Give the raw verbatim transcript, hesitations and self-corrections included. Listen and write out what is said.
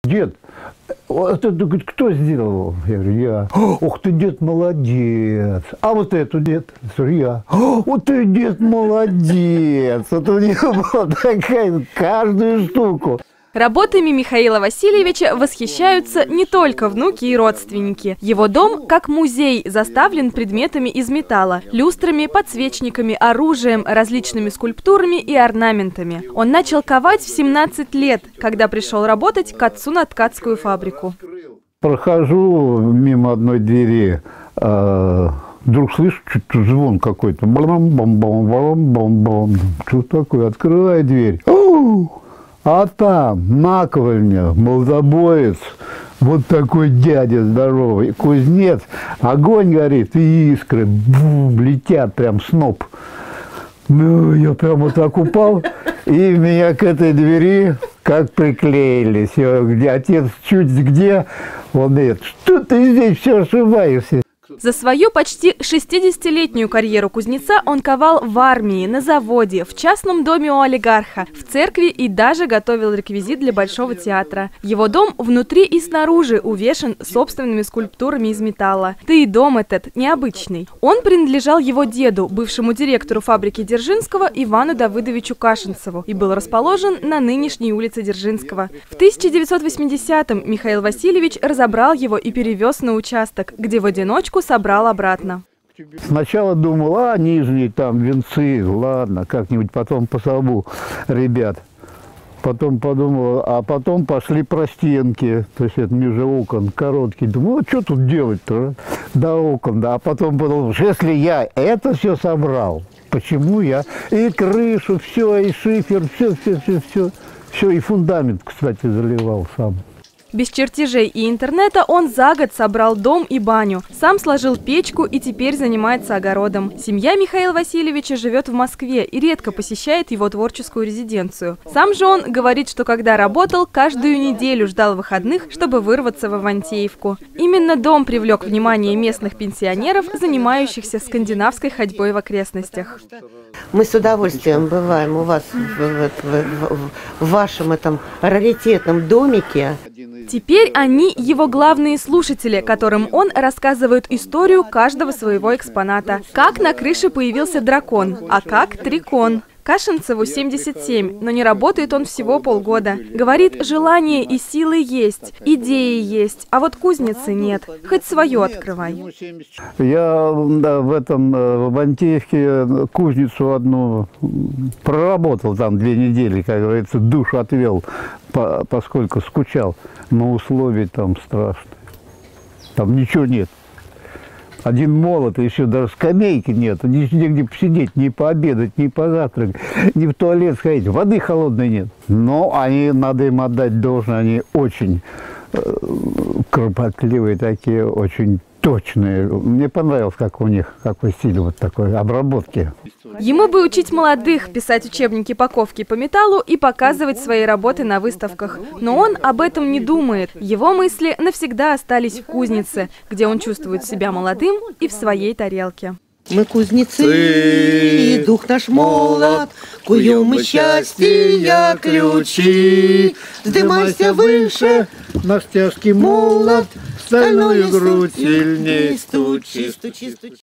Дед, это кто сделал? Я говорю, я. Ух ты, дед, молодец. А вот эту, дед? Я. Вот ты, дед, молодец. Вот у него была такая, каждую штуку. Работами Михаила Васильевича восхищаются не только внуки и родственники. Его дом, как музей, заставлен предметами из металла, люстрами, подсвечниками, оружием, различными скульптурами и орнаментами. Он начал ковать в семнадцать лет, когда пришел работать к отцу на ткацкую фабрику. Прохожу мимо одной двери, э, вдруг слышу что-то звон какой-то. Что такое? Открываю дверь. А там наковальня, молотобоец, вот такой дядя здоровый, кузнец, огонь горит, и искры бум, летят, прям сноп. Ну, я прям вот так упал, и меня к этой двери как приклеились. Я, где отец чуть где, он говорит, что ты здесь все ошибаешься? За свою почти шестидесятилетнюю карьеру кузнеца он ковал в армии, на заводе, в частном доме у олигарха, в церкви и даже готовил реквизит для Большого театра. Его дом внутри и снаружи увешан собственными скульптурами из металла. Да и дом этот необычный. Он принадлежал его деду, бывшему директору фабрики Дзержинского Ивану Давыдовичу Кашинцеву, и был расположен на нынешней улице Дзержинского. В тысяча девятьсот восьмидесятом Михаил Васильевич разобрал его и перевез на участок, где в одиночку собрал обратно. Сначала думал, а, нижние там венцы, ладно, как-нибудь потом пособу, ребят. Потом подумал, а потом пошли простенки, то есть это ниже окон, короткие. Думаю, а что тут делать-то, до окон, да. А потом подумал, если я это все собрал, почему я и крышу, все, и шифер, все, все, все, все, все, и фундамент, кстати, заливал сам. Без чертежей и интернета он за год собрал дом и баню, сам сложил печку и теперь занимается огородом. Семья Михаила Васильевича живет в Москве и редко посещает его творческую резиденцию. Сам же он говорит, что когда работал, каждую неделю ждал выходных, чтобы вырваться в Ивантеевку. Именно дом привлек внимание местных пенсионеров, занимающихся скандинавской ходьбой в окрестностях. Мы с удовольствием бываем у вас в, в, в, в вашем этом раритетном домике. Теперь они его главные слушатели, которым он рассказывает историю каждого своего экспоната. Как на крыше появился дракон, а как трикон. Кашинцеву семьдесят семь, но не работает он всего полгода. Говорит, желание и силы есть, идеи есть, а вот кузницы нет. Хоть свое открывай. Я да, в этом, в Ивантеевке кузницу одну проработал там две недели, как говорится, душу отвел, по, поскольку скучал. Но условия там страшные. Там ничего нет. Один молот, и еще даже скамейки нет, нигде посидеть, ни пообедать, ни позавтракать, ни в туалет сходить, воды холодной нет. Но они, надо им отдать должное, они очень э, кропотливые такие, очень точные. Мне понравилось, как у них, какой стиль вот такой обработки. Ему бы учить молодых, писать учебники по ковке по металлу и показывать свои работы на выставках. Но он об этом не думает. Его мысли навсегда остались в кузнице, где он чувствует себя молодым и в своей тарелке. Мы кузнецы, и дух наш молод, куем мы счастья ключи. Вздымайся выше, наш тяжкий молот, стальную грудь сильней стучи, стучи, стучи.